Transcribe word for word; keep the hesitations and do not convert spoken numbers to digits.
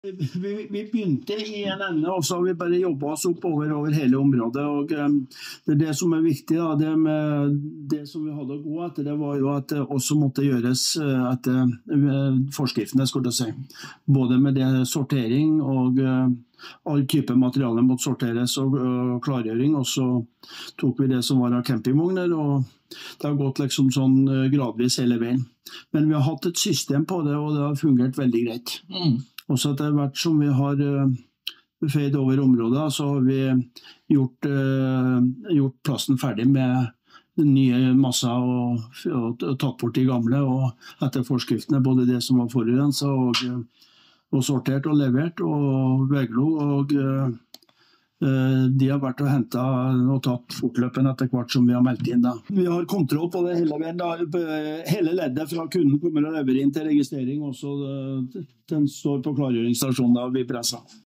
Vi, vi begynte i en ende, og så har vi bare jobbet oss oppover over hele området. Og um, det, det som er viktig, da, det, med, det som vi hadde å gå etter, det var jo at det også måtte gjøres etter uh, forskriftene, skulle jeg si. Både med det sortering og uh, all type materiale måtte sorteres og uh, klargjøring, og så tok vi det som var av campingvogner, og det har gått liksom sånn uh, gradvis hele veien. Men vi har hatt et system på det, og det har fungert veldig greit. Mm. Og så etter hvert som vi har uh, feid over området, så har vi gjort, uh, gjort plassen ferdig med nye masser og, og, og tatt bort de gamle, og etter forskriftene både det som var forurenset og, og sortert og levert, og veglo, og uh, de har vært og hentet og tatt fortløpen etter hvert som vi har meldt inn. Da. Vi har kontroll på det hele veien. Da. Hele leddet fra kunden kommer og leverer inn til registrering. Også den står på klargjøringsstasjonen da vi presser.